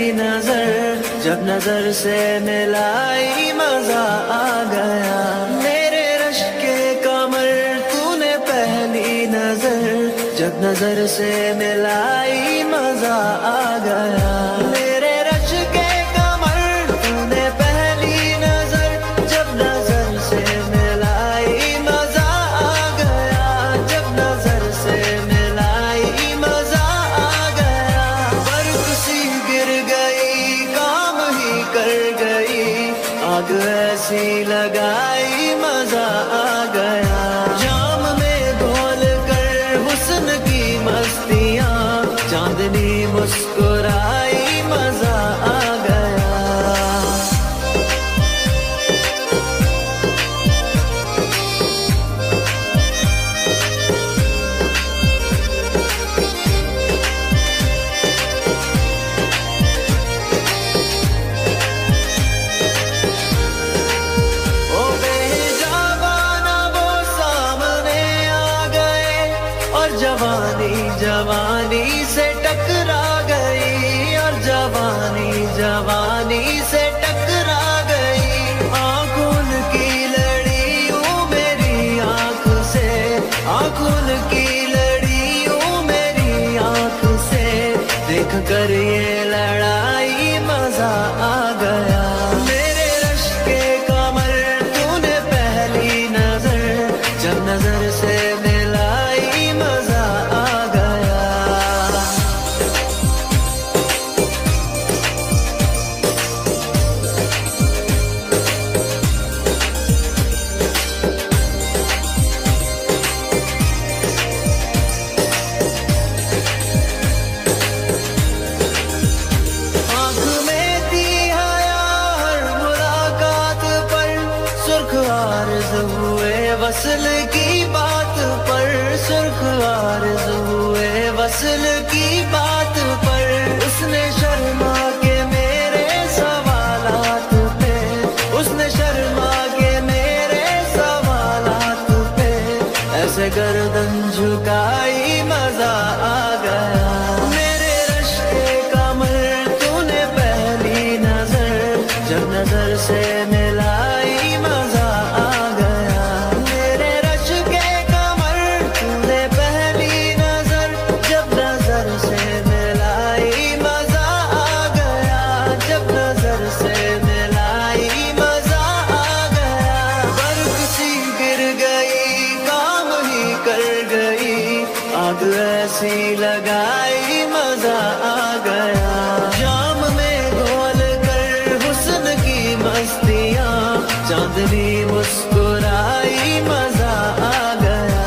नजर, जब नजर से मिलाई मजा आ गया। मेरे रश के कमर तूने पहली नजर, जब नजर से मिलाई मजा आ गया। मेरे रश के कमर तूने पहली नजर, जब नजर से मिलाई मजा आ गया। जब नजर से मिलाई मजा आ गया। बर्फ सी गिर गई, काम ही कर गई, आग ऐसी लगाई मजा आ गया। जाम में घोल कर हुस्न की मस्तियां, चांदनी मुस्कुराई मजा आ गया। ओ बेजाबाना वो सामने आ गए, और जवानी जवानी से टकरा गई, और जवानी जवानी से टकरा गई। आंखों की लड़ी यूं मेरी आंख से, आंखों की लड़ी यूं मेरी आंख से, देख कर ये लड़ाई मजा आ गया। मेरे रश के कमर तूने पहली नजर, जब नजर से मिलाई मजा आ गया। आँख में थी हया हर मुलाकात पर, सुर्ख आरज़ हुए वसल की बात पर, सुर्ख आरज़ हुए वसल की बात पर। उसने शर्मा के मेरे सवालात पे, उसने शर्मा के मेरे सवालात पे, ऐसे गर्दन झुकाई मजा आ गया। मेरे रश के कमर तूने पहली नजर, जब नजर से मिलाई मजा आ गया। मेरे रश के कमर तूने पहली नजर, जब नजर से मिलाई मजा आ गया। जब नजर से मिलाई मजा आ गया। बर्फ सी गिर गई, काम ही कर गई, आग ऐसी लगाई मजा आ गया। जाम में घोल कर हुस्न की मस्तियां, चांदनी मुस्कुराई मजा आ गया।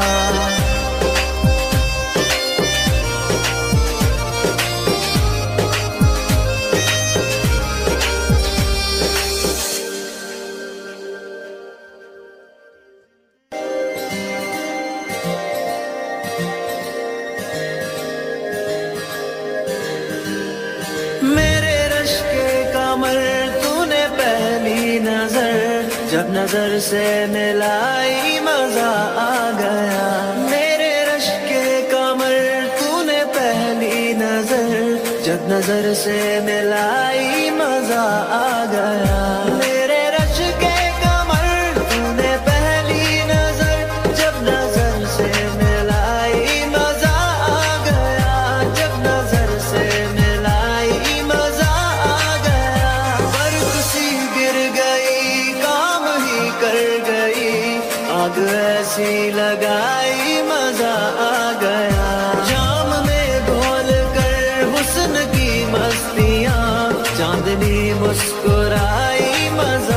मेरे रश के कमर तूने पहली नजर, जब नजर से मिलाई मजा आ गया। मेरे रश के कमर तूने पहली नजर, जब नजर से मिलाई मजा आ गया। मेरे रश के कमर तूने पहली नजर, जब नजर से मिलाई मजा आ गया। जब नजर से मिलाई मजा आ गया। बर्फ सी गिर गई, काम ही कर गई, आग ऐसी लगाई मजा आ गया। जाम में घोल कर हुस्न की मस्तियां, चांदनी मुस्कुराई मजा